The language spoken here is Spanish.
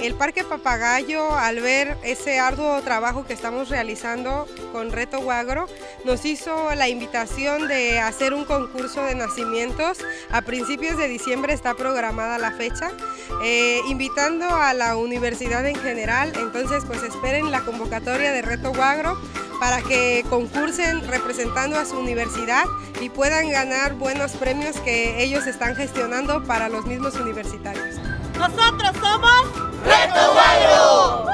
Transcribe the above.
El Parque Papagayo, al ver ese arduo trabajo que estamos realizando con Reto Huagro, nos hizo la invitación de hacer un concurso de nacimientos. A principios de diciembre está programada la fecha, invitando a la universidad en general. Entonces pues esperen la convocatoria de Reto Huagro para que concursen representando a su universidad y puedan ganar buenos premios que ellos están gestionando para los mismos universitarios. Nosotros somos Reto Huagro.